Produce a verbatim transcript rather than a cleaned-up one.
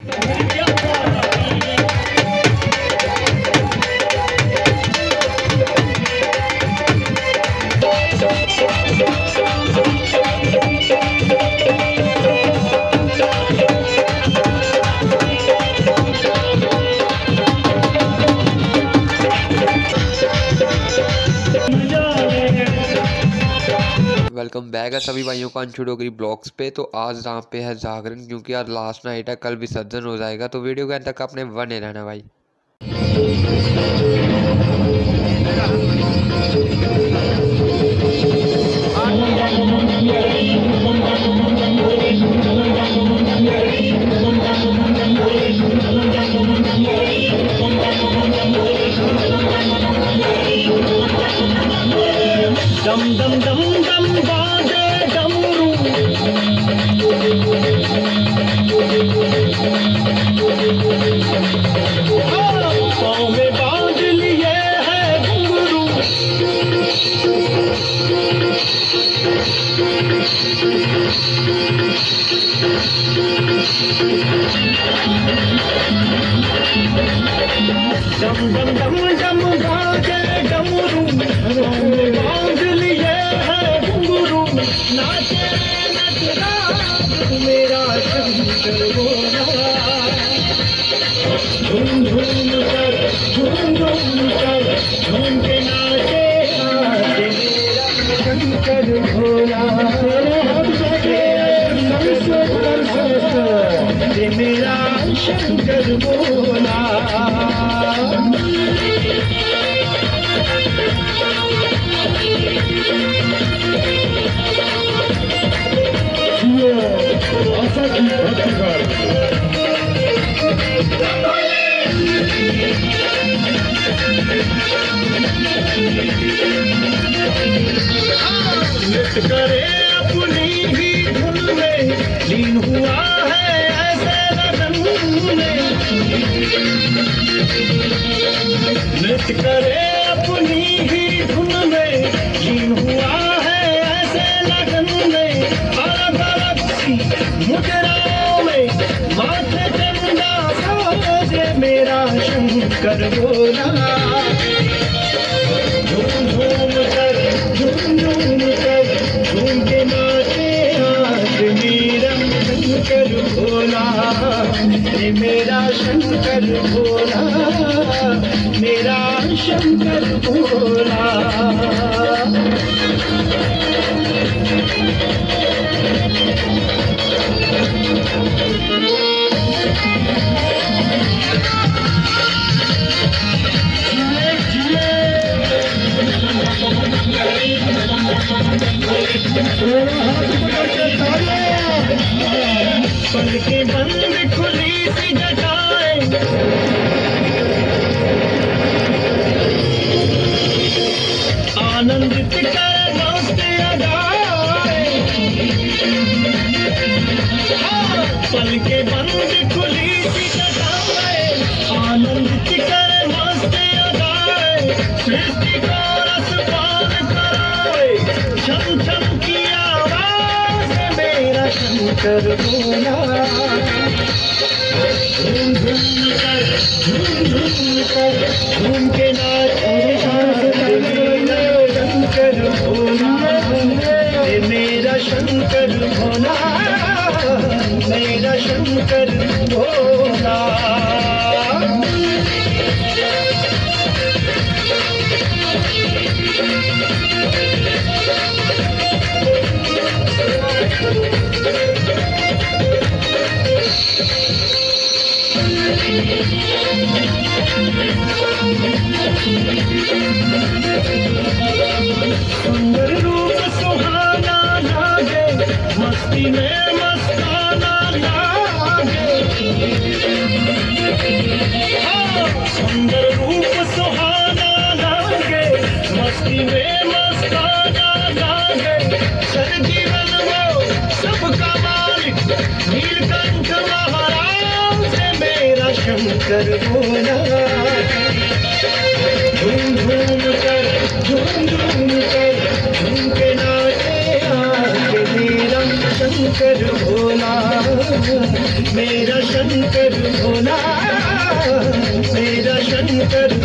Welcome back है सभी भाइयों का अंशु डोगरी ब्लॉग्स पे। तो आज यहाँ पे है जागरण, क्योंकि आज लास्ट नाइट है, कल विसर्जन हो जाएगा। तो वीडियो के अंत तक अपने बने रहना भाई। दम दम दम दम बाजे डमरू, पाँव में बांध लिए है घुंघरू। दम दम दम दम बाजे डमरू, पाँव में बांध लिए है घुंघरू। नाचे नटराज मेरा शंकर बोला, झूम झूम कर झूम झूम कर झूम के नाचे आज मेरा शंकर भोला। मेरा शंकर भोला। आशा की भक्ति कर नृत्य करे अपनी ही धुन में, लीन हुआ है ऐसे लगन में। नृत्य करे अपनी ही धुन में, लीन हुआ है ऐसे लगन में। अलग अलग सी मुद्राओं में माथे चंदा साजे मेरा शंकर भोला। झूम झूम कर झूम झूम कर झूम के नाचे आज मेरा शंकर भोला। ये मेरा शंकर भोला, मेरा शंकर भोला। पल के बंद खुली सी जटाएं, आनंदित कर मस्त अदाएं। पल के बंद खुली सी जटाएं, आनंदित कर मस्त अदाएं। सृष्टि को रसपान कराए, छम छम की आवाज मेरा शंकर भोला। झूम झूम कर झूम झूम कर झूम के नाचे मेरा शंकर भोला। ये मेरा शंकर भोला, मेरा शंकर भोला। सुंदर रूप सुहाना लागे, मस्ती में मस्ताना लागे। सुंदर रूप सुहाना लागे, मस्ती में मस्ताना लागे। सर जीवन वो सबका मालिक नीलकंठ महाराज मेरा शंकर भोला। झूम झूम कर झूम झूम कर झूम के नाचे आज मेरा शंकर भोला। मेरा शंकर भोला, मेरा शंकर